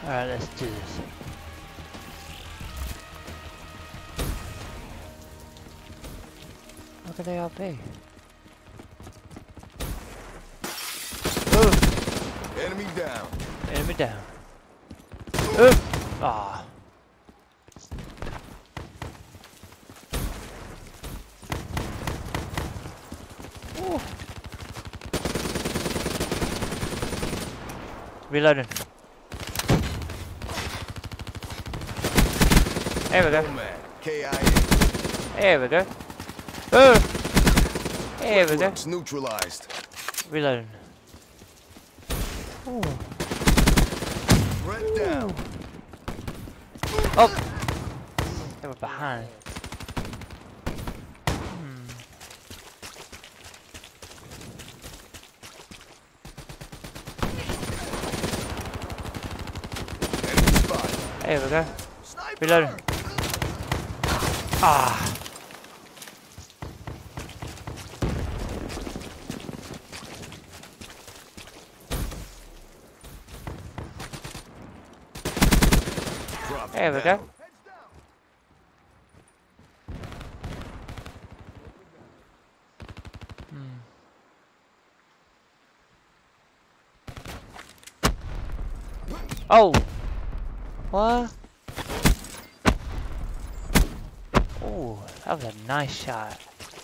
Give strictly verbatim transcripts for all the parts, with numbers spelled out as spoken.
Alright, let's do this. Where could they all be? Oh! Enemy down. Enemy down. Oh! Ah. Oh. Reloading. There we go. K I A. There we go. Oh! There we go. It's neutralized. Reloading. Oh. Threat down. Oh! They were behind. Hmm. Enemy spot. There we go. Sniper. Reloading. Ah! Drop There we down. go. Hmm. Oh! What? Oh, that was a nice shot.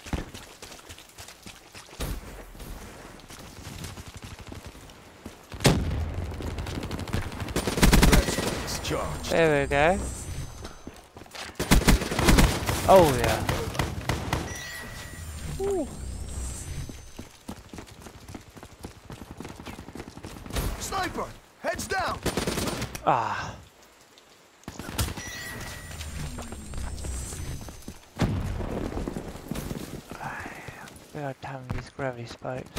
Threat charged. There we go. Oh yeah. Ooh. Sniper. Heads down. Ah. We got time to these gravity spikes.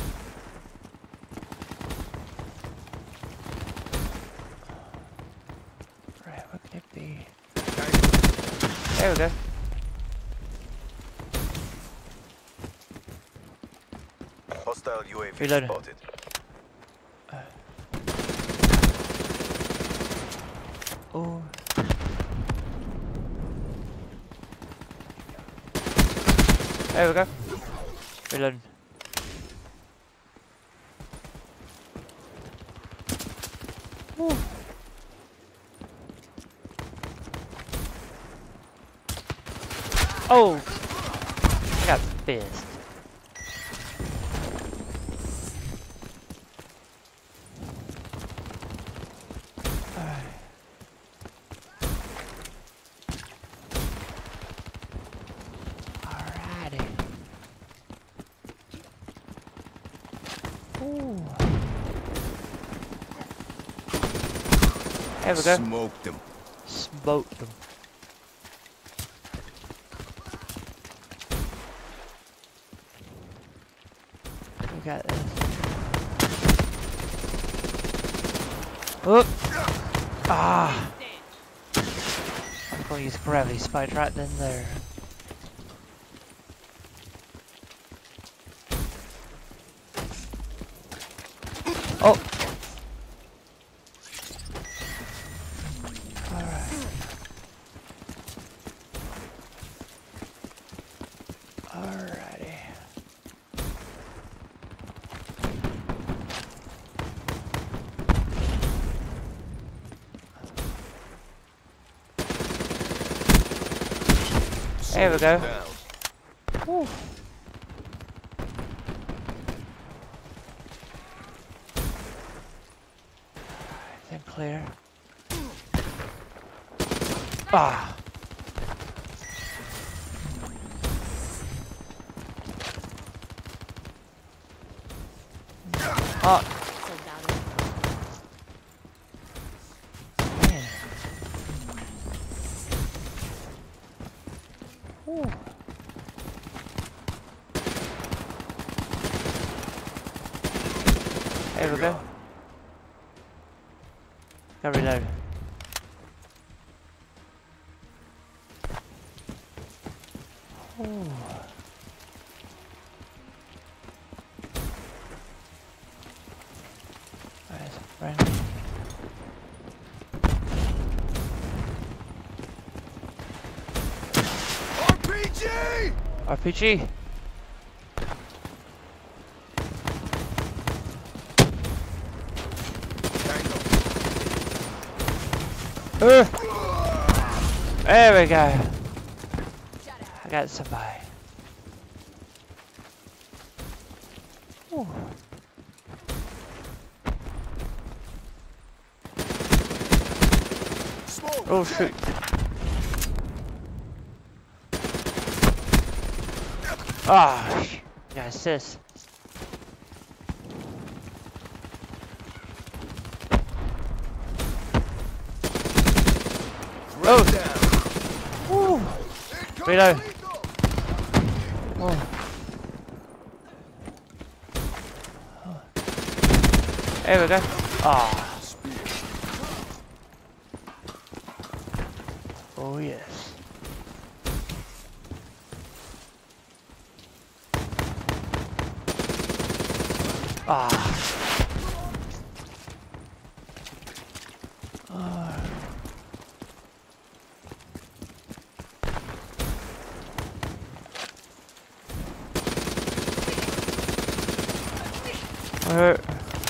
Right, what could it be? There we go. Hostile U A V Reloading. spotted. Oh. There we go. Reloading. Ooh. Oh! I got pissed. Alrighty. Ooh. There we go. Smoked him. Smoked them. We got this. Oop! Ah! I'm gonna use gravity spike right then there. Oh! Alright. Alrighty. There we go. Down. Whew. Then clear. Ah. Oh. Man. Whew. There we go. Gotta reload. Ooh. There's a friend. R P G. Uh, there we go. I got somebody. Ooh. Oh shoot. Ah, oh, got assist. Oh! Woo! Reload. Oh. There we go. Ah. Oh yes. Ah. Ah. Hurt.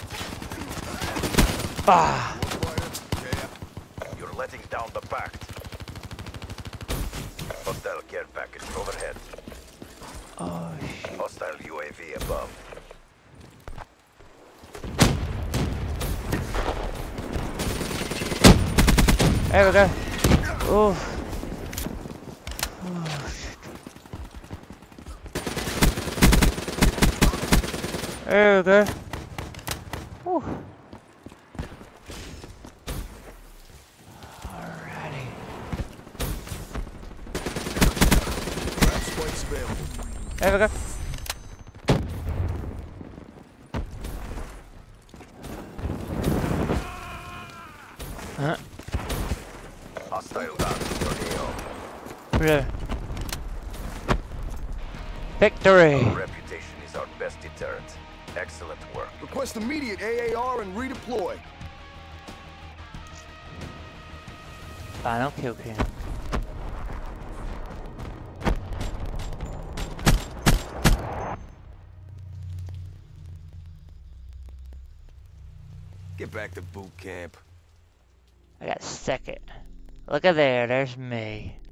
Ah. You're letting down the pact. Hostile care package overhead. Oh shit. Hostile U A V above. There we go. Oh. Oh shit. There we go. Whew. Alrighty. There we go. Huh? Hostile down to your A O. Yeah. Victory! Our reputation is our best deterrent. Excellent work. Request immediate A A R and redeploy. Final kill cam. Get back to boot camp. I got second. Look at there, there's me.